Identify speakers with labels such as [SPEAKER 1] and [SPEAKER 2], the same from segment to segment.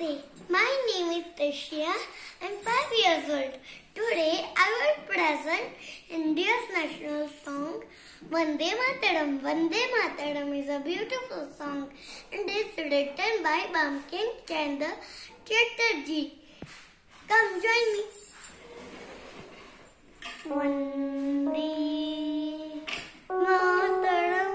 [SPEAKER 1] Namaste. My name is Tishya. I'm 5 years old. Today I will present India's national song Vande Mataram. Vande Mataram is a beautiful song and is written by Bankim Chandra Chatterjee. Come join me. Vande Mataram.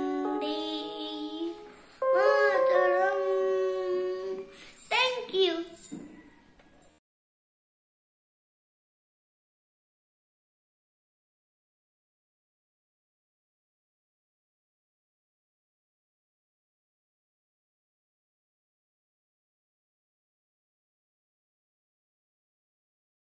[SPEAKER 1] Thank you.